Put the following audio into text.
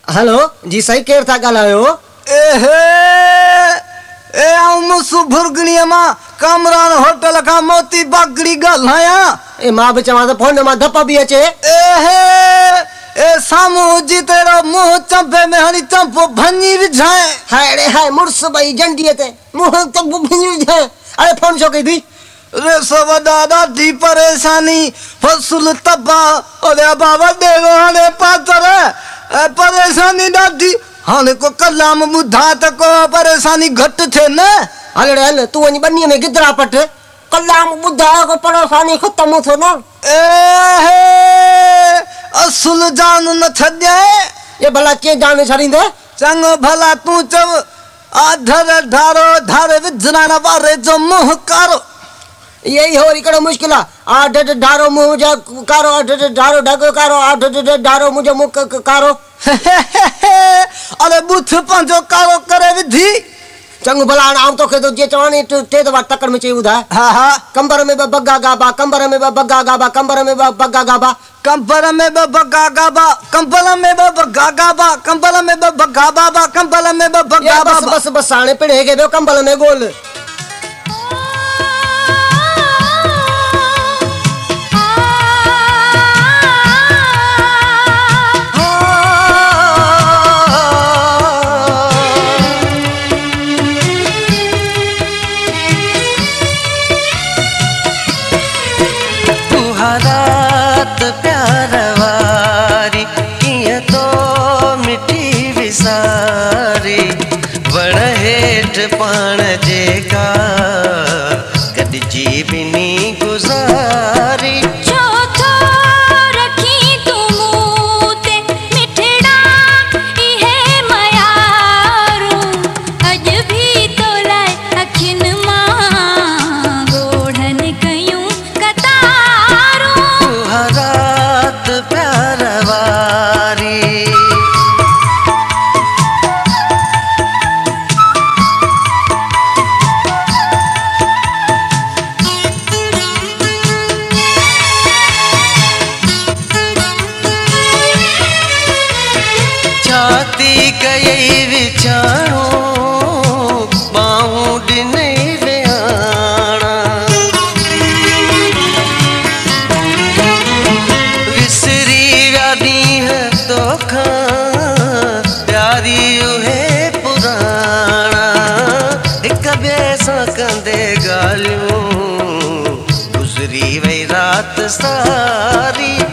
Hello जी साईं, केर था ॻाल्हायो? ए मुसु भुरगणीअ मां कामरान होटल खां मोती बागड़ी ॻाल्हायां। ए मां बि चवां त फोन मां धप बि अचे। ए साम्हूं जी तेरो मुंह चंपे में हणी चंपो भञी विझाए। हाय रे हाय, मुड़स भई जंडीअ ते मुंह चंपो भञी विझाए। अरे फोन छो कई थी? रे सवदा ॾाढी परेशानी, फसल तबाह और बाबा देगो हाणे पातर परेशानी ॾाढी। हाणे को कलाम ॿुधा त को परेशानी घटि थिए न। हल रे हल, तूं वञी बनीअ में गिदरा पट, कलाम ॿुधा को परेशानी ख़त्म थो न। असुल जान न छॾाए। ये भला के जान छड़ींदे? चङो भला तूं चव आधर ढारो धारे विझराइण वारे जो मुंह कारो। यही हो हिकिड़ो मुश्किल आहे। आठ ढारो मुंह जा कारो, आठ ढारो ढगो कारो, आठ ढारो मुंहिंजो मुंह कारो। अरे बुथ पंहिंजो कारो करे विधी। चङो भला हाणे आउं तोखे जीअं चवां नी टे दफ़ा तकड़ में चई ॿुधाए। हा कंबर में ॿ बग्गा गाबा, कंबर में ॿ बग्गा गाबा, कंबर में ॿ बग्गा गाबा, कंबर में ॿ बग्गा गाबा, कंबल में ॿ बग्गा गाबा, कंबल में ॿ बग्गा बाबा, कंबल में ॿ बग्गा बाबा। बस हाणे पिणे खे ॿियो कंबल में ॻोल्ह। रात प्यार वारी कीअं तो मिठी विसारी, वण हेठ पाण जेका गॾिजी बिनी गुज़ारी। छाती कई विछाणो बाहूं ॾिनई विहाणा, विसरी विया ॾींहं तोखां प्यारी उहे पुराणा। हिक ॿिए सां कंदे ॻाल्हियूं गुज़री वई रात सारी।